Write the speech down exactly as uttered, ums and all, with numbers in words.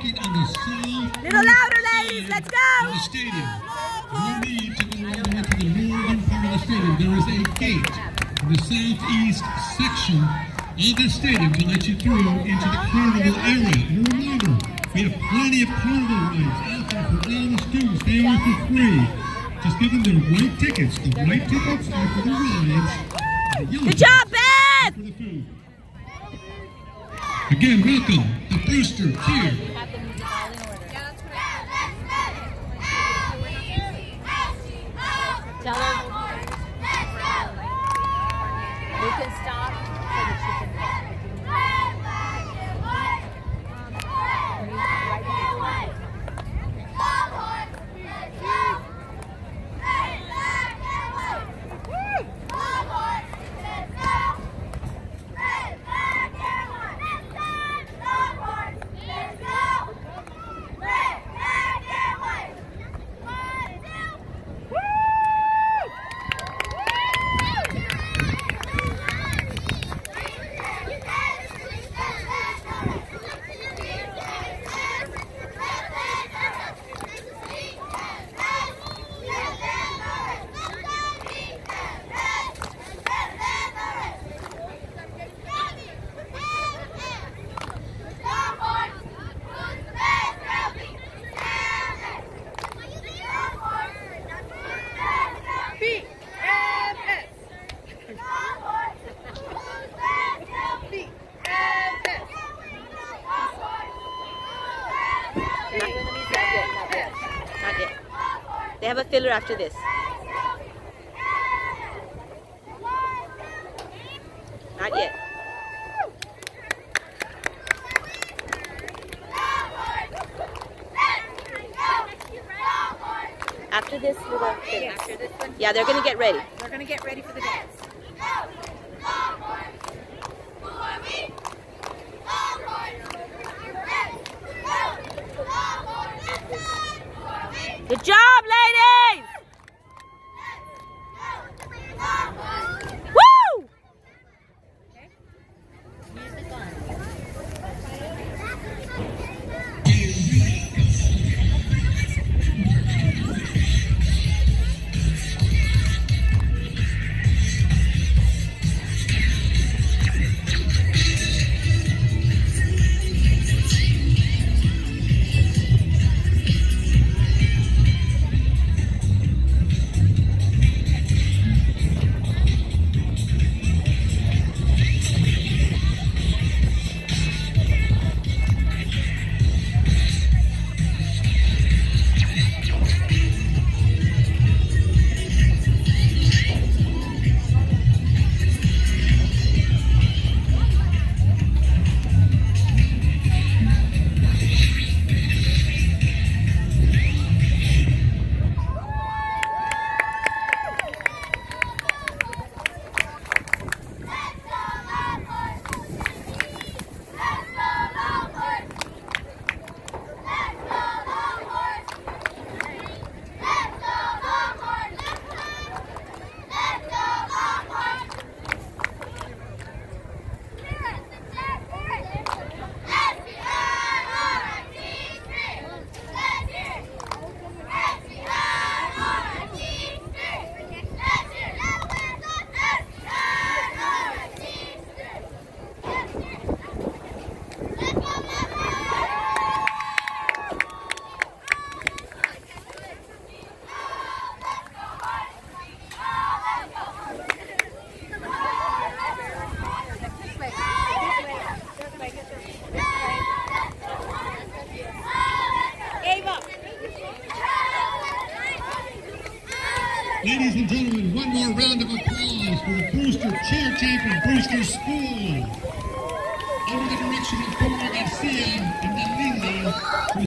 located on the south. Little louder, ladies. Let's go. Of the stadium. You need to go all the way to the northern part of the stadium. There is a gate in the southeast section of the stadium to let you through into the carnival area. And a reminder, we have plenty of carnival rides out there for all the students. They are for free. Just give them their white tickets. The white tickets are for the rides. The yellow Good job, Beth! for the food. Again, welcome the Brewster Cheer. Tell her we can stop so that she can. They have a filler after this. Not yet. After this little filler. After this one? Yeah, they're going to get ready. They're going to get ready for the dance. Good job, ladies! Woo! Okay. Music on. Ladies and gentlemen, one more round of applause for the Brewster Cheer Team from Brewster School. Under the direction of Cora Garcia and Melinda.